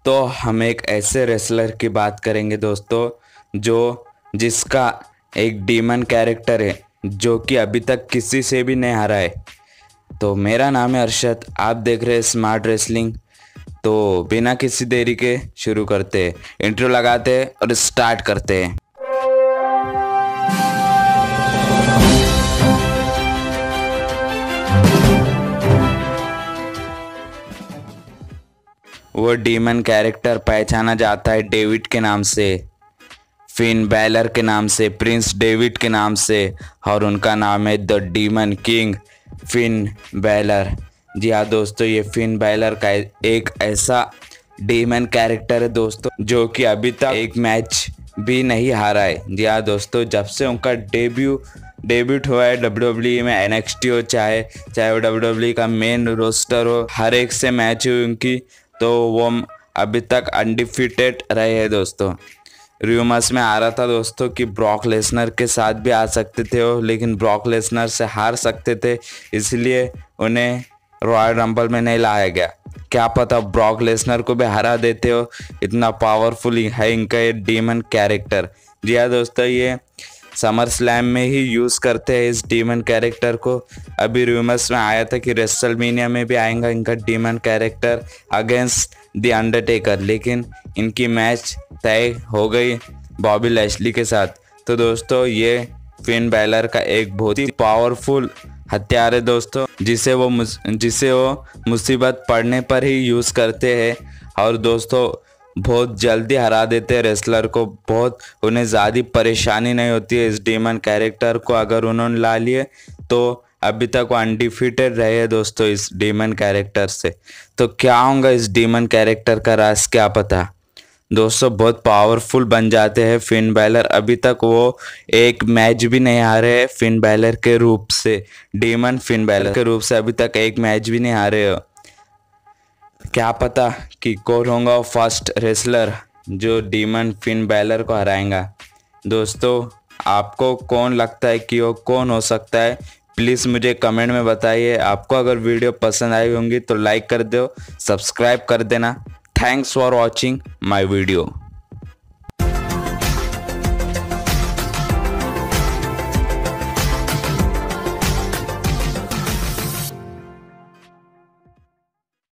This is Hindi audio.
तो हम एक ऐसे रेसलर की बात करेंगे दोस्तों जो जिसका एक डीमन कैरेक्टर है जो कि अभी तक किसी से भी नहीं हारा है। तो मेरा नाम है अरशद, आप देख रहे हैं स्मार्ट रेसलिंग। तो बिना किसी देरी के शुरू करते हैं, इंट्रो लगाते हैं और स्टार्ट करते हैं। वो डीमन कैरेक्टर पहचाना जाता है डेविड के नाम से, फिन बैलर के नाम से, प्रिंस डेविड के नाम से, और उनका नाम है the demon king Finn Balor. जी हाँ दोस्तों, ये फिन बैलर का एक ऐसा डीमन कैरेक्टर है दोस्तों जो कि अभी तक एक मैच भी नहीं हारा है। जी हाँ दोस्तों, जब से उनका डेब्यूट हुआ है WWE में, NXT हो चाहे वो WWE का मेन रोस्टर हो, हर एक से मैच हुई उनकी, तो वो अभी तक अनडिफीटेड रहे हैं दोस्तों। रूमर्स में आ रहा था दोस्तों कि ब्रॉक लेसनर के साथ भी आ सकते थे वो, लेकिन ब्रॉक लेसनर से हार सकते थे, इसलिए उन्हें रॉयल रंबल में नहीं लाया गया। क्या पता ब्रॉक लेसनर को भी हरा देते हो, इतना पावरफुल है इनका ये डीमन कैरेक्टर। जी हाँ दोस्तों, ये समर स्लैम में ही यूज़ करते हैं इस डीमन कैरेक्टर को। अभी रूमर्स में आया था कि रेसलमेनिया में भी आएगा इनका demon character against the Undertaker, लेकिन इनकी मैच तय हो गई बॉबी लैशली के साथ। तो दोस्तों, ये फिन बैलर का एक बहुत ही पावरफुल हथियार है दोस्तों, जिसे वो मुसीबत पड़ने पर ही यूज़ करते हैं, और दोस्तों बहुत जल्दी हरा देते हैं रेसलर को। बहुत उन्हें ज़्यादा परेशानी नहीं होती है इस डीमन कैरेक्टर को अगर उन्होंने ला लिए तो। अभी तक वो अनडिफीटेड रहे हैं दोस्तों इस डीमन कैरेक्टर से। तो क्या होगा इस डीमन कैरेक्टर का राज, क्या पता दोस्तों। बहुत पावरफुल बन जाते हैं फिन बैलर। अभी तक वो एक मैच भी नहीं हारे हैं फिन बैलर के रूप से, डीमन फिन बैलर के रूप से अभी तक एक मैच भी नहीं हारे हो। क्या पता कि कौन होगा फर्स्ट रेसलर जो डीमन फिन बैलर को हराएगा। दोस्तों, आपको कौन लगता है कि वो कौन हो सकता है, प्लीज़ मुझे कमेंट में बताइए। आपको अगर वीडियो पसंद आई होंगी तो लाइक कर दो, सब्सक्राइब कर देना। Thanks for watching my video.